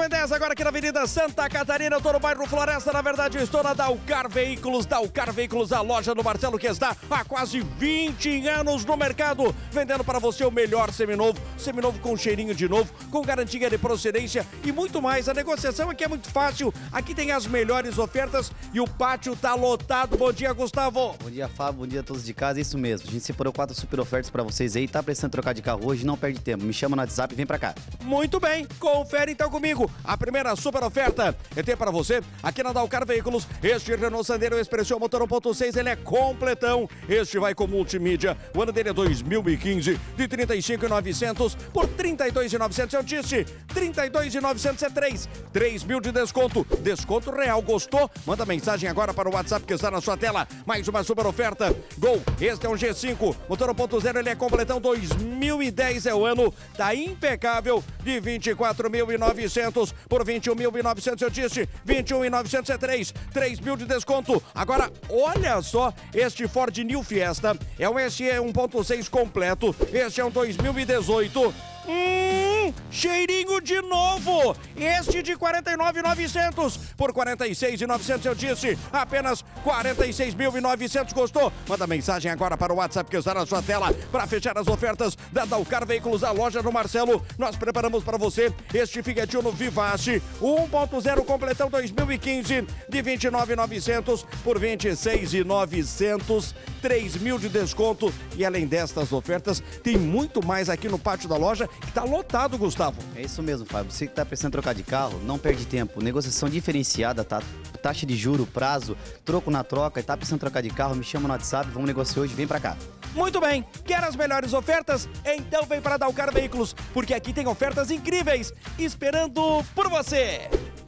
9h10, agora aqui na Avenida Santa Catarina, eu tô no bairro Floresta, na verdade eu estou na Daucar Veículos, a loja do Marcelo que está há quase 20 anos no mercado, vendendo para você o melhor seminovo com cheirinho de novo, com garantia de procedência e muito mais. A negociação aqui é muito fácil, aqui tem as melhores ofertas e o pátio tá lotado. Bom dia, Gustavo. Bom dia, Fábio, bom dia a todos de casa, é isso mesmo. A gente separou 4 super ofertas para vocês aí, tá precisando trocar de carro hoje, não perde tempo, me chama no WhatsApp e vem para cá. Muito bem, confere então comigo. A primeira super oferta eu tenho para você aqui na Daucar Veículos. Este Renault Sandero Expressão motor 1.6, ele é completão. Este vai com multimídia. O ano dele é 2015, de 35.900 por 32.900. Eu disse 32.900 é 3 mil de desconto. Desconto real. Gostou? Manda mensagem agora para o WhatsApp que está na sua tela. Mais uma super oferta. Gol. Este é um G5, motor 1.0, ele é completão. 2010 é o ano. Tá impecável. De 24.900 por 21.900, eu disse 21.900 é 3 mil de desconto. Agora, olha só, este Ford New Fiesta é um SE 1.6 completo, este é um 2018. Cheirinho de novo, este de 49.900 por 46.900, eu disse apenas 46.900. Gostou? Manda mensagem agora para o WhatsApp que está na sua tela para fechar as ofertas da Daucar Veículos, a loja do Marcelo. Nós preparamos para você este Fiat Uno Vivace 1.0 completão 2015 de 29.900 por 26.900, 3 mil de desconto. E além destas ofertas, tem muito mais aqui no pátio da loja que está lotado, Gustavo. É isso mesmo, Fábio. Você que está precisando trocar de carro, não perde tempo. Negociação diferenciada, tá? Taxa de juro, prazo, troco na troca. Está precisando trocar de carro, me chama no WhatsApp, vamos negociar hoje, vem pra cá. Muito bem, quer as melhores ofertas? Então vem para Daucar Veículos, porque aqui tem ofertas incríveis esperando por você.